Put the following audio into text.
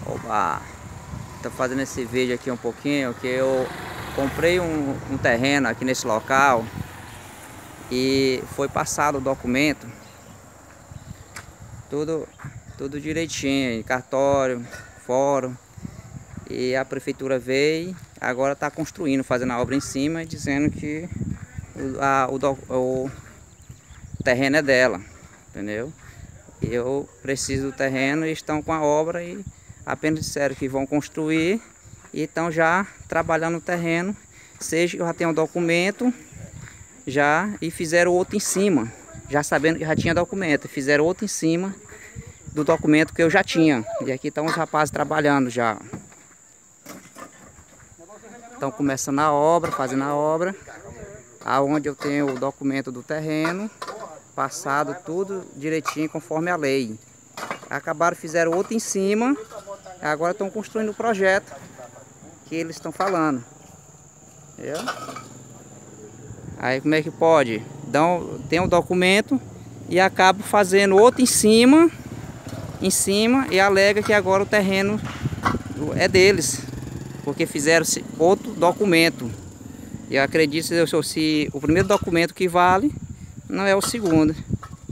Oba! Tô fazendo esse vídeo aqui um pouquinho, que eu comprei um terreno aqui nesse local e foi passado o documento, tudo direitinho, em cartório, fórum, e a prefeitura veio, agora está construindo, fazendo a obra em cima, dizendo que o terreno é dela, entendeu? Eu preciso do terreno e estão com a obra e apenas disseram que vão construir e estão já trabalhando no terreno. Seja que eu já tenho um documento já e fizeram outro em cima, já sabendo que já tinha documento, fizeram outro em cima do documento que eu já tinha. E aqui estão os rapazes trabalhando já. Estão começando a obra, fazendo a obra, aonde eu tenho o documento do terreno, passado tudo direitinho conforme a lei. Acabaram, fizeram outro em cima, agora estão construindo o projeto que eles estão falando. Entendeu? Aí como é que pode? Tem um documento e acaba fazendo outro em cima e alega que agora o terreno é deles, porque fizeram outro documento. E eu acredito se o primeiro documento que vale não é o segundo.